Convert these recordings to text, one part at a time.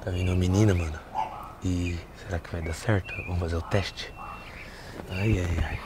Tá vindo uma menina, mano. E será que vai dar certo? Vamos fazer o teste? Ai, ai, ai.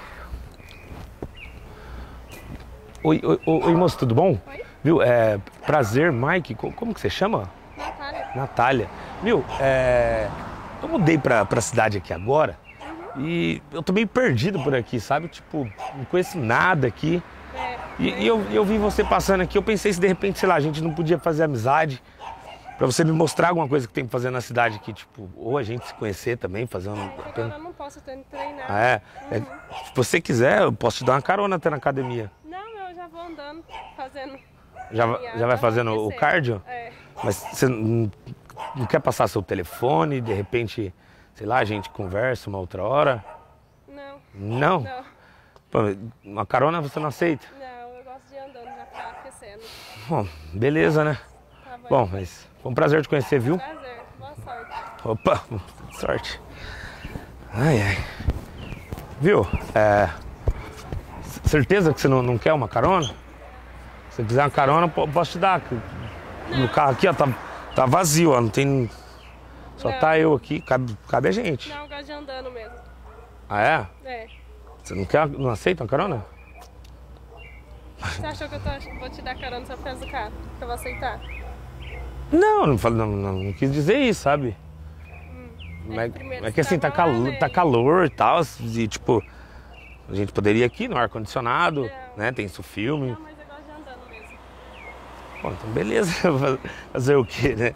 Oi, moço, tudo bom? Oi? Viu, prazer, Mike. Como que você chama? Natália. Natália. Viu, eu mudei pra cidade aqui agora. E eu tô meio perdido por aqui, sabe? Tipo, não conheço nada aqui. E eu vi você passando aqui, eu pensei se de repente, sei lá, a gente não podia fazer amizade. Pra você me mostrar alguma coisa que tem pra fazer na cidade aqui, tipo, ou a gente se conhecer também, fazer um... Agora eu não posso treinar. Se você quiser, eu posso te dar uma carona até na academia. Não, eu já vou andando, fazendo. Já vai fazendo o cardio? É. Mas você não quer passar seu telefone, de repente, sei lá, a gente conversa uma outra hora? Não. Não? Não. Pô, uma carona você não aceita? Não, eu gosto de ir andando já pra aquecendo. Bom, beleza, né? Tá bom. Bom, mas foi um prazer te conhecer, viu? Prazer, boa sorte. Opa, sorte. Ai, ai. Viu? Certeza que você não quer uma carona? Se você quiser uma carona, posso te dar. No carro aqui, ó, tá vazio, ó, não tem... Só Não. tá eu aqui, cabe a gente. Não, eu gosto de andando mesmo. Ah, é? É. Você não aceita uma carona? Você achou que eu vou te dar carona só por causa do carro? Que eu vou aceitar? Não, não quis dizer isso, sabe? primeiro É que assim, você tava lá, né? tá calor e tal, e tipo, a gente poderia ir aqui no ar-condicionado, Não. né? Tem isso filme. Não, mas eu gosto de andando mesmo. Bom, então beleza, fazer o quê, né?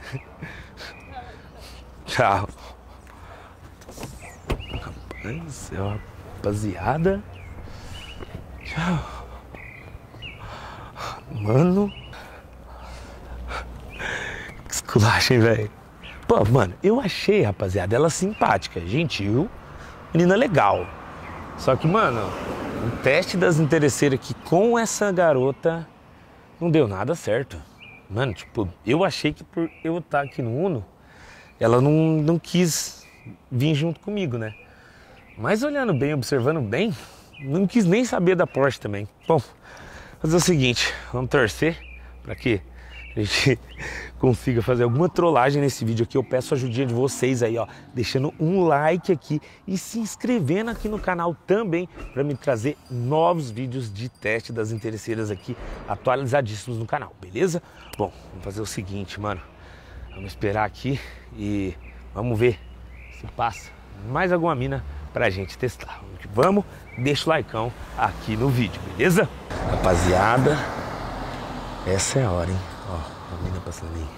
Tchau. Rapaz, rapaziada. Tchau. Mano. Que esculachem, velho. Pô, mano, eu achei, rapaziada, ela simpática, gentil, menina legal. Só que, mano, o teste das interesseiras aqui com essa garota não deu nada certo. Mano, tipo, eu achei que por eu estar aqui no Uno, ela não quis vir junto comigo, né? Mas olhando bem, observando bem, não quis nem saber da Porsche também. Bom, fazer o seguinte, vamos torcer para que a gente consiga fazer alguma trollagem nesse vídeo aqui. Eu peço a ajudinha de vocês aí, ó, deixando um like aqui e se inscrevendo aqui no canal também para me trazer novos vídeos de teste das interesseiras aqui, atualizadíssimos no canal, beleza? Bom, vamos fazer o seguinte, mano, vamos esperar aqui e vamos ver se passa mais alguma mina pra gente testar. Vamos, deixa o likeão aqui no vídeo, beleza? Rapaziada, essa é a hora, hein? Ó, a mina passando ali.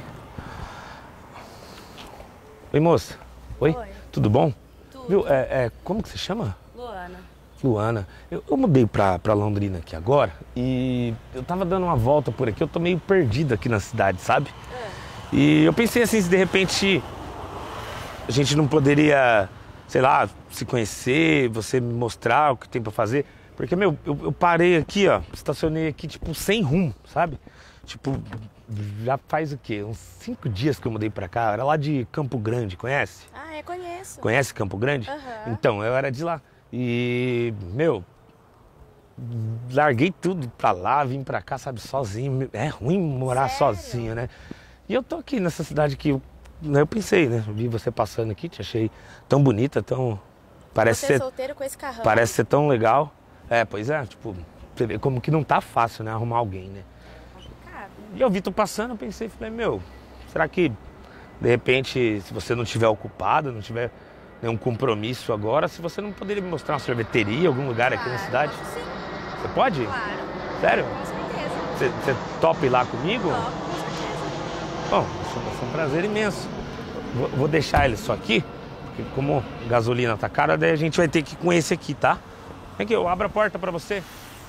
Oi, moça. Oi? Oi. Tudo bom? Tudo. Viu, como que você chama? Luana. Luana. Eu mudei pra Londrina aqui agora e eu tava dando uma volta por aqui, eu tô meio perdido aqui na cidade, sabe? E eu pensei assim, se de repente a gente não poderia, sei lá, se conhecer, você me mostrar o que tem pra fazer. Porque, meu, eu parei aqui, ó, estacionei aqui, tipo, sem rumo, sabe? Tipo, já faz o quê? Uns 5 dias que eu mudei pra cá, era lá de Campo Grande, conhece? Ah, eu conheço. Conhece Campo Grande? Aham. Então, eu era de lá. E, meu, larguei tudo pra lá, vim pra cá, sabe, sozinho. É ruim morar Sério? sozinho, né? E eu tô aqui nessa cidade que eu pensei, né? Vi você passando aqui, te achei tão bonita, tão... Parece Você é ser, solteiro com esse carrão? parece ser tão legal. Pois é, tipo, você vê como que não tá fácil, né? Arrumar alguém, né? complicado. E eu vi tu passando, eu pensei, falei, meu, será que de repente, se você não estiver ocupado, não tiver nenhum compromisso agora, se você não poderia me mostrar uma sorveteria, algum lugar aqui na cidade? Sim, Você pode? claro. Sério? Com certeza. Você topa ir lá comigo? Top, com certeza. Bom, isso vai ser um prazer imenso. Vou deixar ele só aqui, porque como gasolina tá cara, daí a gente vai ter que ir com esse aqui, tá? Vem aqui, eu abro a porta pra você.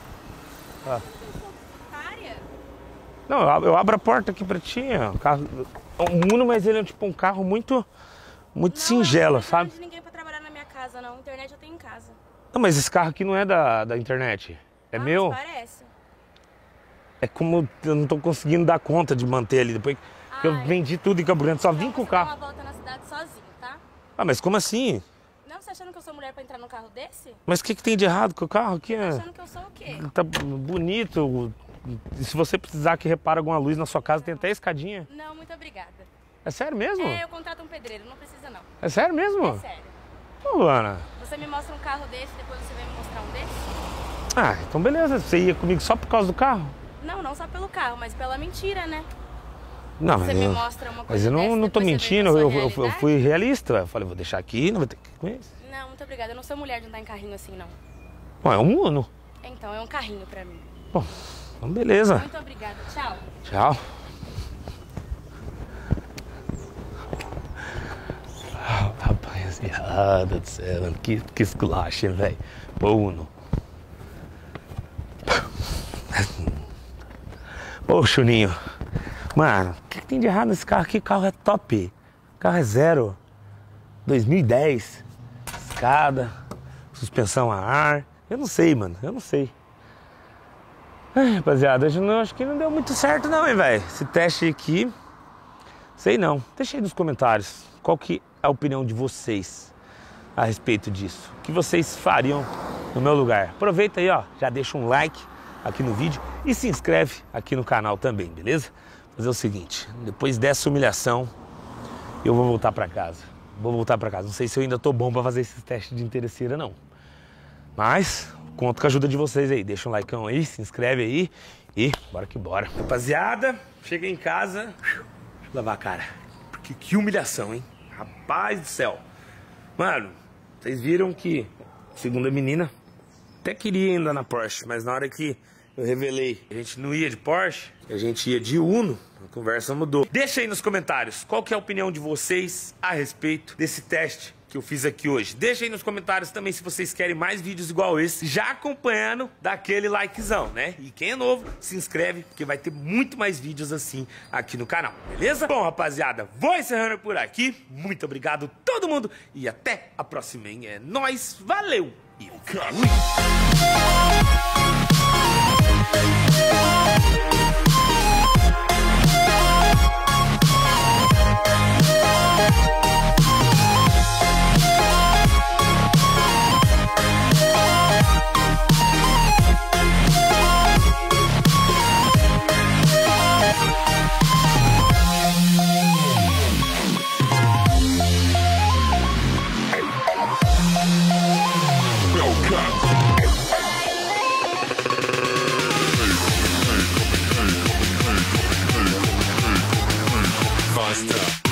Ó. Área? Não, eu abro a porta aqui pra ti. Ó. Carro, um Uno, mas ele é tipo um carro muito singelo, Não, sabe? não de ninguém pra trabalhar na minha casa, não. Internet eu tenho em casa. Não, mas esse carro aqui não é da internet. É meu. Mas parece. É como eu não tô conseguindo dar conta de manter ali. Depois que eu Ai. vendi tudo em Campo Grande, só vim com o Você dá carro. uma volta na cidade sozinho, tá? Ah, mas como assim? Não, você achando que eu sou mulher pra entrar num carro desse? Mas o que tem de errado com o carro aqui? Tá achando que eu sou o quê? Tá bonito. E se você precisar que repare alguma luz na sua casa, tem até escadinha. Não, muito obrigada. É sério mesmo? É, eu contrato um pedreiro, não precisa não. É sério mesmo? É sério. Pô, Ana. Você me mostra um carro desse, depois você vem me mostrar um desse? Ah, então beleza. Você ia comigo só por causa do carro? Não, não só pelo carro, mas pela mentira, né? Não, Você mas me eu, mostra uma mas coisa eu não, dessa, não tô depois você vem mentindo, com a eu, sua eu realidade? fui realista. Eu falei, vou deixar aqui, não vai ter que conhecer. Não, muito obrigada. Eu não sou mulher de andar em carrinho assim, não. Bom, é um Uno. Então, é um carrinho pra mim. Bom, então beleza. Muito obrigada. Tchau. Tchau. Rapaziada do céu, mano. Que esculacho, hein, velho. Pô, Uno. Ô, Chuninho. Mano, o que tem de errado nesse carro aqui? O carro é top. O carro é zero. 2010. Escada. Suspensão a ar. Eu não sei, mano. Eu não sei. Ai, rapaziada, hoje não, acho que não deu muito certo não, hein, velho. Esse teste aqui, sei não. Deixa aí nos comentários qual que é a opinião de vocês a respeito disso. O que vocês fariam no meu lugar? Aproveita aí, ó, já deixa um like aqui no vídeo e se inscreve aqui no canal também, beleza? Vou fazer o seguinte, depois dessa humilhação, eu vou voltar pra casa. Vou voltar pra casa. Não sei se eu ainda tô bom pra fazer esses testes de interesseira, não. Mas conto com a ajuda de vocês aí. Deixa um likeão aí, se inscreve aí e bora que bora. Rapaziada, cheguei em casa. Deixa eu lavar a cara. Porque que humilhação, hein? Rapaz do céu. Mano, vocês viram que, segundo a menina, até queria andar na Porsche, mas na hora que eu revelei que a gente não ia de Porsche, a gente ia de Uno, a conversa mudou. Deixa aí nos comentários qual que é a opinião de vocês a respeito desse teste que eu fiz aqui hoje. Deixa aí nos comentários também se vocês querem mais vídeos igual esse, já acompanhando daquele likezão, né? E quem é novo, se inscreve, porque vai ter muito mais vídeos assim aqui no canal, beleza? Bom, rapaziada, vou encerrando por aqui. Muito obrigado todo mundo e até a próxima, hein? É nóis, valeu e fui! Faster.